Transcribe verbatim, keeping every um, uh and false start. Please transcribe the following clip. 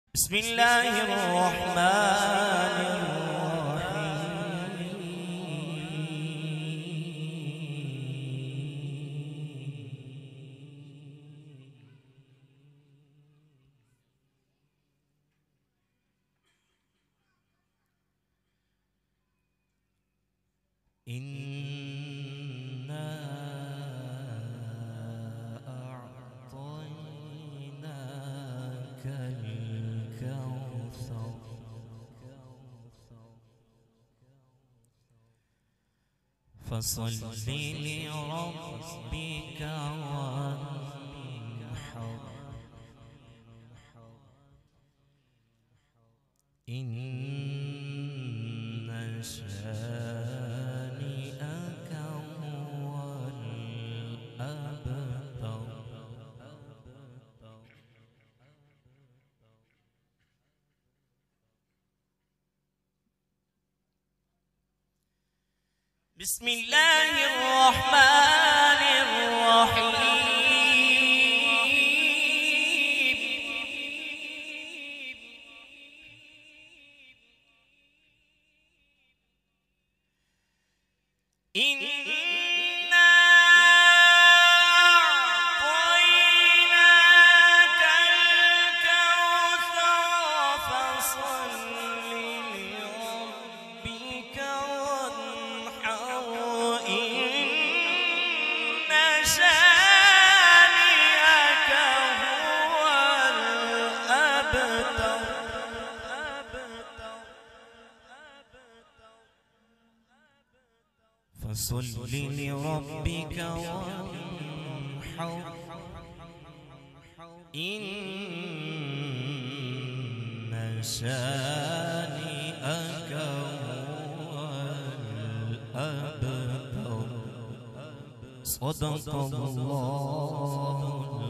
بسم الله الرحمن الرحيم. إنا أعطيناك الكوثر فصل لربك وانحر إن شانئك هو الأبتر. بسم الله الرحمن الرحيم. إنا أعطيناك الكوثر فصل لربك وانحر إن شانئك هو الأبتر. فصل لربك وانحر إن شانئك هو الأبتر. صدق الله